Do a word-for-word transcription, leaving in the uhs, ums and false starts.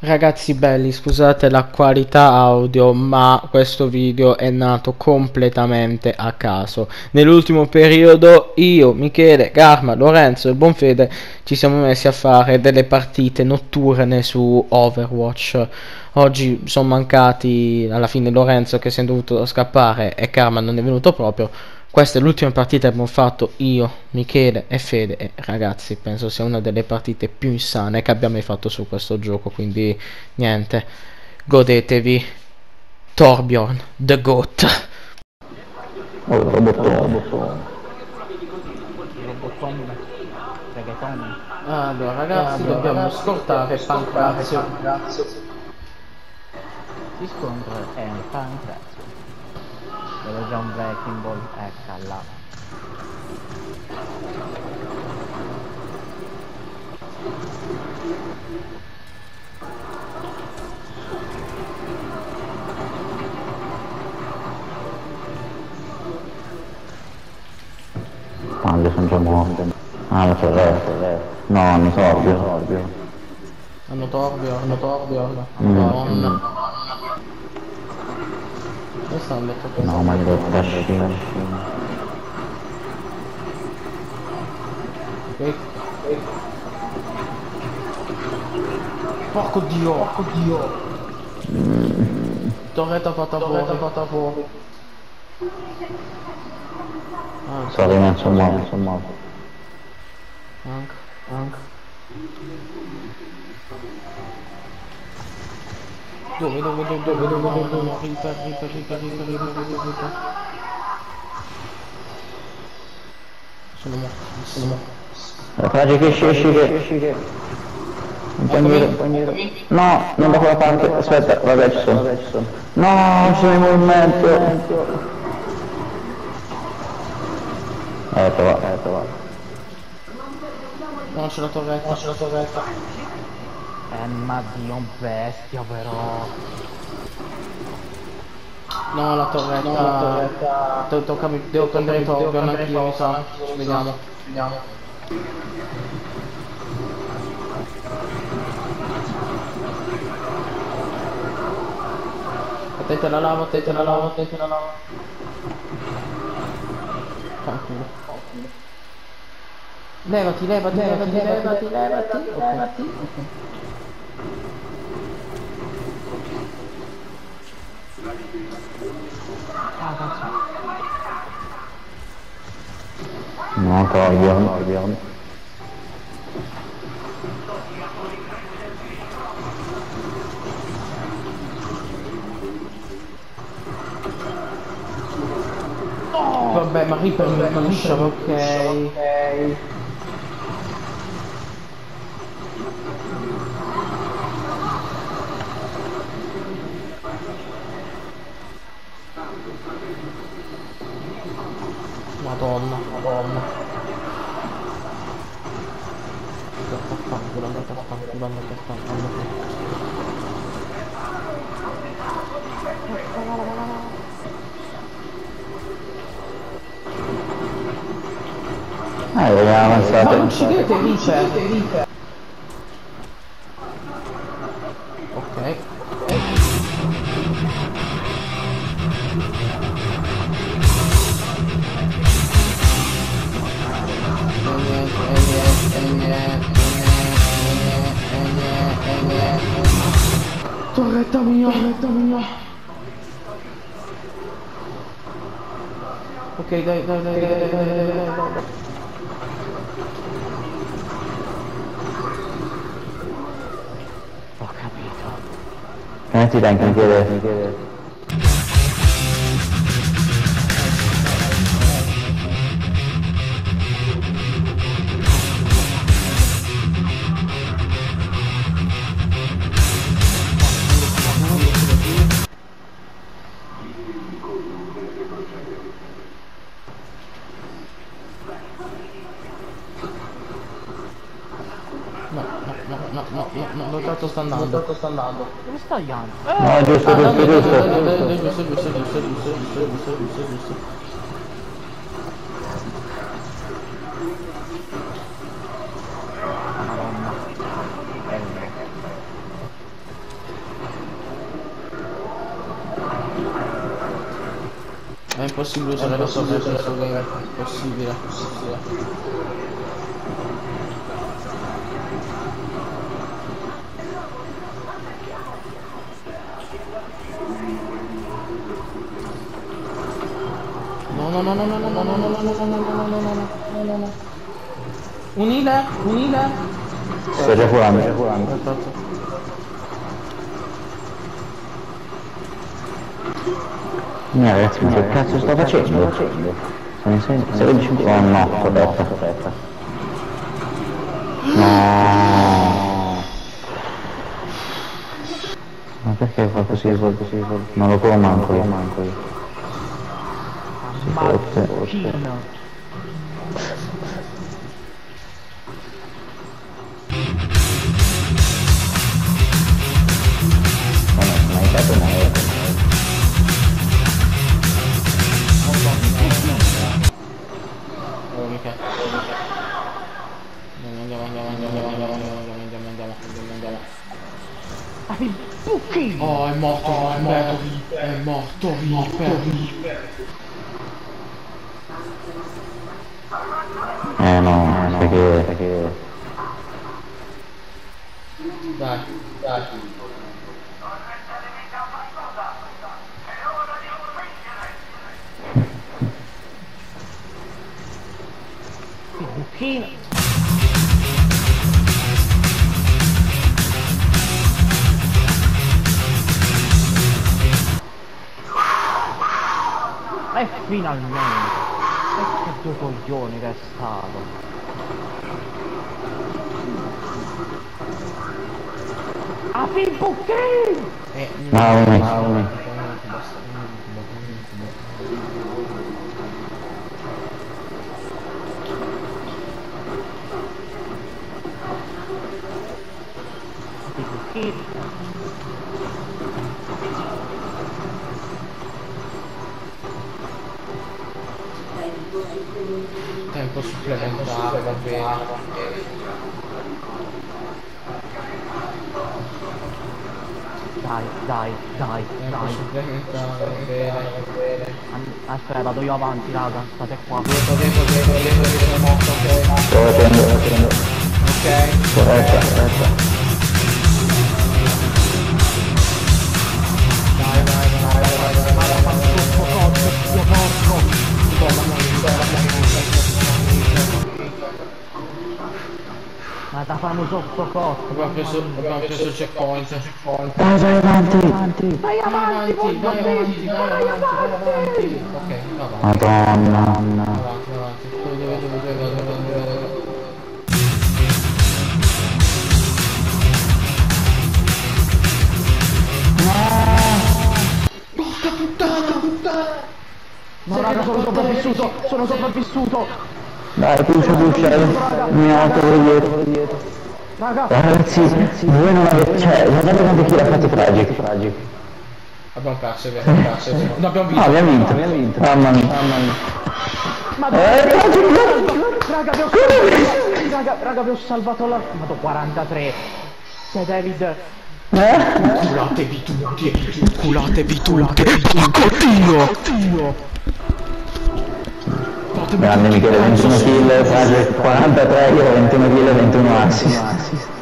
Ragazzi belli, scusate la qualità audio, ma questo video è nato completamente a caso. Nell'ultimo periodo io, Michele, Garma, Lorenzo e Bonfede ci siamo messi a fare delle partite notturne su Overwatch. Oggi sono mancati alla fine Lorenzo che si è dovuto scappare e Karma non è venuto proprio. Questa è l'ultima partita che abbiamo fatto io, Michele e Fede e ragazzi, penso sia una delle partite più insane che abbiamo mai fatto su questo gioco, quindi niente, godetevi Torbjorn, the GOAT. Oh, robottone. Robottone. Robotone, reggaeton. Allora ragazzi, Allora, dobbiamo ragazzi, scortare dobbiamo Pancrazio. Pancrazio. Si scontra è un Pancrazio. Dove John Wrecking Ball è callato. Quando sono già morte. Ah, lo so, resto. No, mi sorbio, sorbio. Hanno Torbjorn, hanno Torbjorn, Mm, Madonna. mm. Questo è un letto pesante. No, ma devo trascina. Ok. Porco dio, porco dio. Mm. Torretta fatta fuori, torretta fatta fuori. Ah, Sorry, non sono morto, sono morto. Anche, anche. Dove, dove, dove, dove, dove, dove, dove, Reaper, Reaper, Reaper, Reaper, Reaper, Reaper, Reaper. Sono morto, sono morto. Fragi che esci, esci, che esci, che... Un paniere, un paniere. No, non da quella parte, aspetta, vabbè ci sono. No, sono in movimento. Ecco va, ecco va. No, c'è la torretta, no, c'è la torretta. Eh, ma Dio, un bestia però. No, la torretta. No, la torretta. Devo, tocca, devo prendere i Torbjorn anch'io, mi sa. Vediamo, vediamo. Attenti alla lava, attenti alla lava, attenti alla lava. Fanculo. Levati, levati, levati, levati, levati, levati. Ok. Ah, cazzo. No, Torbjorn, Torbjorn. Vabbè, ma Reaper mi punisce, ok. Madonna, madonna. Andate a fanculo, andate a fanculo, andate a fanculo. Ah, dobbiamo avanzare. Ma non uccidete Reaper! Ok. Torretta mia, torretta mia. Ok, dai, dai, dai, dai, dai, dai, dai, dai, dai. Ho capito. Metti dai, mi chiede, mi chiede. No, no, no, no, no, no, no, dove cazzo sta andando? Dove cazzo sta andando? Dove sta Ian? No, giusto, giusto, giusto. Giusto, giusto, giusto, giusto, giusto, giusto, giusto, giusto. Madonna. Bello. impossibile usare la torre per questo game, è impossibile. No no no no no no no no no no no no no no no no no no. Un healer, un healer. Sto già curando, sto già curando. No ragazzi, ma che cazzo sto facendo? Sono in sedici... Oh no, corretta, corretta. No. Ma perché fa così, fa così? Non lo può manco io, manco io. Macchina. Oh, è morto, oh, è morto, è morto, è morto. Eh no, sai che... sai che... Dai, dai. Buchino. E finalmente! E che due coglioni che è stato! Apri il buchino! Eh, Maumi, Maumi. Apri il buchino! Tempo supplementare, va bene, va bene. Dai, dai, dai, Tempo dai. supplementare, va bene, va bene. Aspetta, vado io avanti, raga, state qua. Dietro, dietro, dietro, dietro, dietro, morto, ok. Sto facendo, sto facendo. Ok. Corretta, corretta. Vai, vai, vai, vai, vai, vai, vai, vai. Troppo cotto, io porco! Ma da fame sotto cotto! Abbiamo preso, abbiamo preso il checkpoint. Vai, vai avanti, avanti. Vai avanti, Vai voglio avanti, vai avanti, vai avanti. Ok, va avanti. Madonna. Avanti, avanti. Dove, dove, dove, dove, dove, dove, dove. Porca puttana, puttana. No raga, sono sopravvissuto, sono sopravvissuto! Dai, pusha, pusha. Mi auto per dietro. Raga! Ragazzi, voi non avete... Cioè, guardate quante kill ha fatto Tragic. Tragic. Abbiamo perso, abbiamo perso. No, abbiamo vinto. Ah, abbiamo vinto, abbiamo vinto. Mamma mia, mamma mia. Ma Eh, Tragic, raga, vi ho salvato! Raga, raga, vi ho salvato la... Vado quarantatré! Sei David! Eh? Culatevi tutti, culatevi tutti, Dio! Grande Michele, ventuno kill, Tragic quarantatré, io ventuno kill e ventuno assist.